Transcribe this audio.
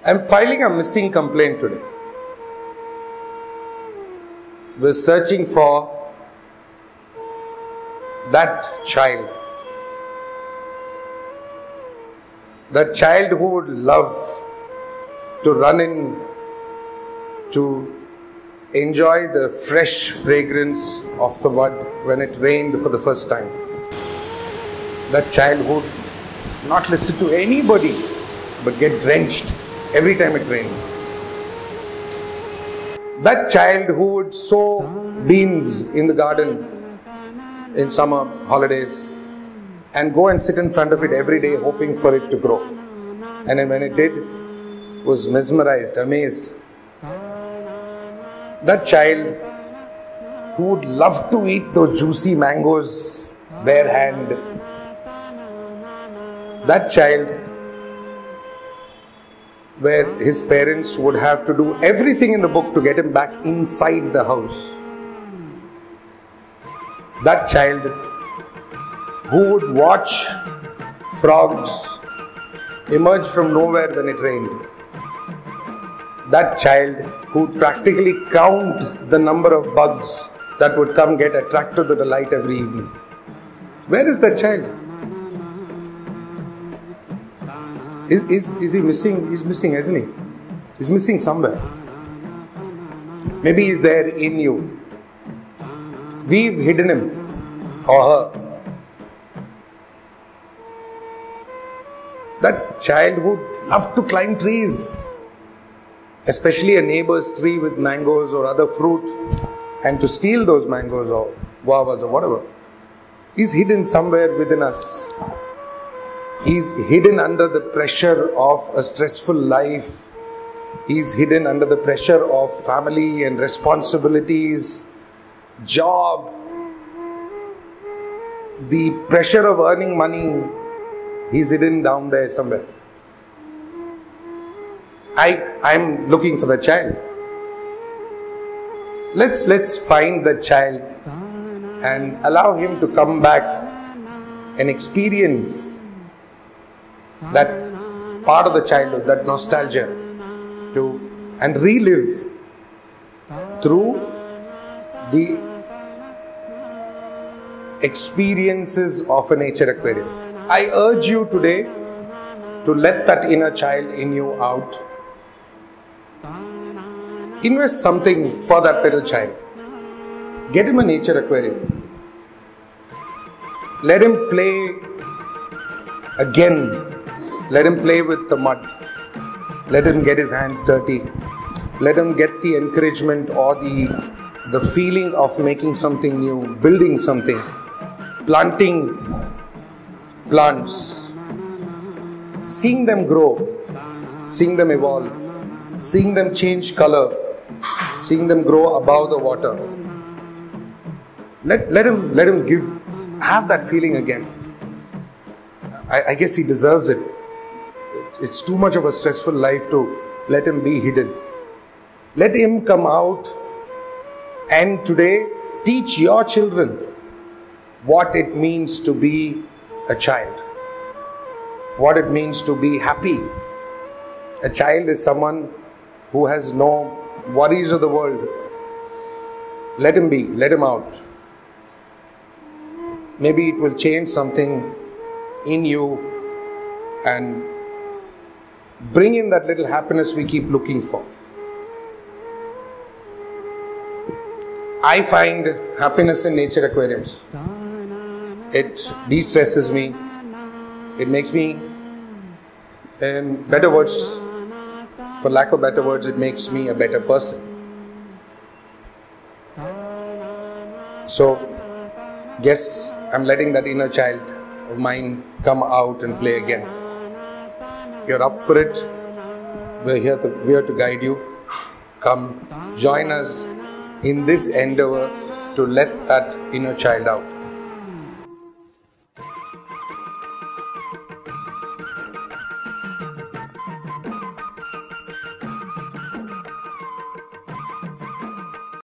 I'm filing a missing complaint today. We're searching for that child. That child who would love to run in to enjoy the fresh fragrance of the mud when it rained for the first time. That child who would not listen to anybody but get drenched every time it rained. That child who would sow beans in the garden in summer holidays and go and sit in front of it every day hoping for it to grow. And then when it did, was mesmerized, amazed. That child who would love to eat those juicy mangoes bare hand. That child where his parents would have to do everything in the book to get him back inside the house. That child who would watch frogs emerge from nowhere when it rained. That child who would practically count the number of bugs that would come get attracted to the light every evening. Where is that child? Is he missing? He's missing, isn't he? He's missing somewhere. Maybe he's there in you. We've hidden him or her. That child would love to climb trees, especially a neighbor's tree with mangoes or other fruit, and to steal those mangoes or guavas or whatever. He's hidden somewhere within us. He's hidden under the pressure of a stressful life. He's hidden under the pressure of family and responsibilities, job, the pressure of earning money. He's hidden down there somewhere. I'm looking for the child. Let's find the child and allow him to come back and experience that part of the childhood, that nostalgia, and relive through the experiences of a nature aquarium. I urge you today to let that inner child in you out. Invest something for that little child. Get him a nature aquarium. Let him play again. Let him play with the mud. Let him get his hands dirty. Let him get the encouragement or the feeling of making something new, building something, planting plants, seeing them grow, seeing them evolve, seeing them change color, seeing them grow above the water. Let him have that feeling again. I guess he deserves it. It's too much of a stressful life to let him be hidden. Let him come out and today teach your children what it means to be a child, what it means to be happy. A child is someone who has no worries of the world. Let him be, let him out. Maybe it will change something in you and bring in that little happiness we keep looking for. I find happiness in nature aquariums. It de-stresses me. It makes me, in better words, for lack of better words, it makes me a better person. So, yes, I'm letting that inner child of mine come out and play again. If you're up for it, we're here to guide you. Come, join us in this endeavor to let that inner child out.